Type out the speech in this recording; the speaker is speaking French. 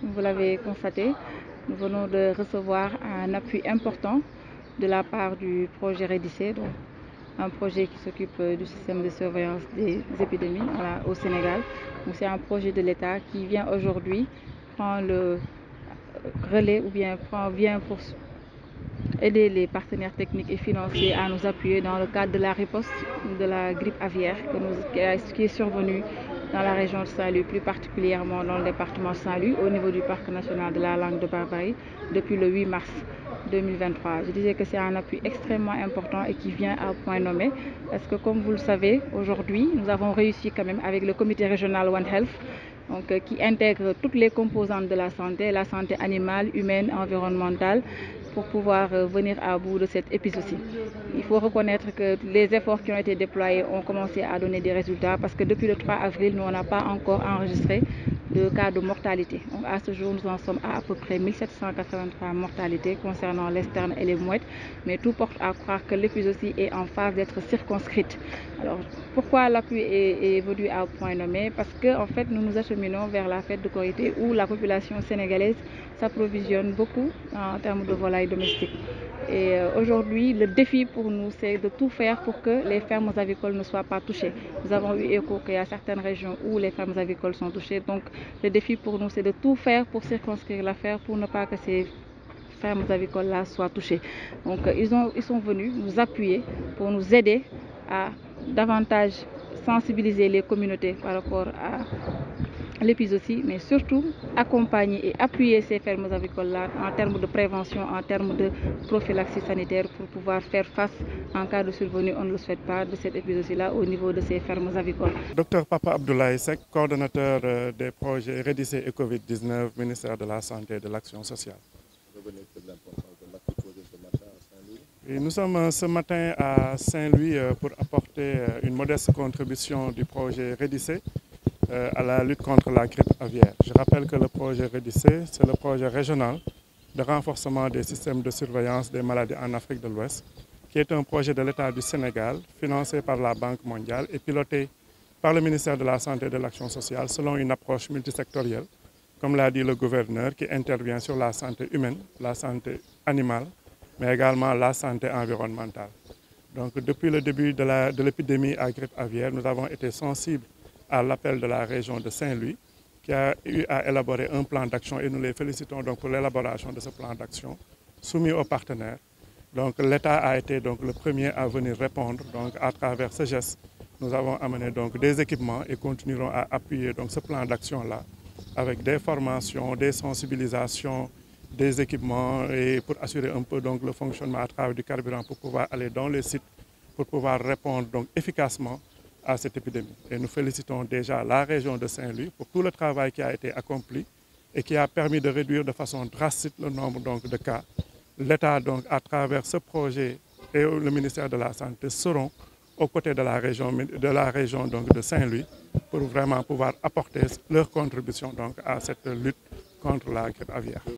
vous l'avez constaté, nous venons de recevoir un appui important de la part du projet REDICE, donc un projet qui s'occupe du système de surveillance des épidémies au Sénégal. C'est un projet de l'État qui vient aujourd'hui prendre le relais ou bien vient pour aider les partenaires techniques et financiers à nous appuyer dans le cadre de la riposte de la grippe aviaire qui est survenue dans la région de Saint-Louis, plus particulièrement dans le département de Saint-Louis, au niveau du parc national de la Langue de Barbarie, depuis le 8 mars 2023. Je disais que c'est un appui extrêmement important et qui vient à point nommé, parce que comme vous le savez, aujourd'hui, nous avons réussi quand même avec le comité régional One Health, qui intègre toutes les composantes de la santé animale, humaine, environnementale, pour pouvoir venir à bout de cette épizootie. Il faut reconnaître que les efforts qui ont été déployés ont commencé à donner des résultats, parce que depuis le 3 avril, nous n'avons pas encore enregistré de cas de mortalité. Donc à ce jour, nous en sommes à peu près 1783 mortalités concernant les sternes et les mouettes, mais tout porte à croire que l'épizootie est en phase d'être circonscrite. Alors pourquoi l'appui est venu à point nommé? Parce que en fait, nous nous acheminons vers la fête de Korité où la population sénégalaise s'approvisionne beaucoup en termes de volailles domestiques. Et aujourd'hui, le défi pour nous, c'est de tout faire pour que les fermes avicoles ne soient pas touchées. Nous avons eu écho qu'il y a certaines régions où les fermes avicoles sont touchées. Donc, le défi pour nous, c'est de tout faire pour circonscrire l'affaire, pour ne pas que ces fermes avicoles-là soient touchées. Donc, ils sont venus nous appuyer pour nous aider à davantage sensibiliser les communautés par rapport à l'épizootie, mais surtout accompagner et appuyer ces fermes avicoles-là en termes de prévention, en termes de prophylaxie sanitaire pour pouvoir faire face en cas de survenue, on ne le souhaite pas, de cette épizootie-là au niveau de ces fermes avicoles. Docteur Papa Abdoulaye Seck, coordonnateur des projets REDICE et Covid-19, ministère de la Santé et de l'Action sociale. Et nous sommes ce matin à Saint-Louis pour apporter une modeste contribution du projet REDICE à la lutte contre la grippe aviaire. Je rappelle que le projet REDICE, c'est le projet régional de renforcement des systèmes de surveillance des maladies en Afrique de l'Ouest, qui est un projet de l'État du Sénégal, financé par la Banque mondiale et piloté par le ministère de la Santé et de l'Action sociale selon une approche multisectorielle, comme l'a dit le gouverneur, qui intervient sur la santé humaine, la santé animale, mais également la santé environnementale. Donc depuis le début de l'épidémie à grippe aviaire, nous avons été sensibles à l'appel de la région de Saint-Louis, qui a eu à élaborer un plan d'action et nous les félicitons donc pour l'élaboration de ce plan d'action soumis aux partenaires. Donc l'État a été donc le premier à venir répondre. Donc à travers ce geste, nous avons amené donc des équipements et continuerons à appuyer donc ce plan d'action-là avec des formations, des sensibilisations, des équipements et pour assurer un peu donc le fonctionnement à travers du carburant pour pouvoir aller dans les sites, pour pouvoir répondre donc efficacement à cette épidémie. Et nous félicitons déjà la région de Saint-Louis pour tout le travail qui a été accompli et qui a permis de réduire de façon drastique le nombre donc, de cas. L'État, donc, à travers ce projet et le ministère de la Santé seront aux côtés de la région donc, de Saint-Louis pour vraiment pouvoir apporter leur contribution donc, à cette lutte contre la grippe aviaire.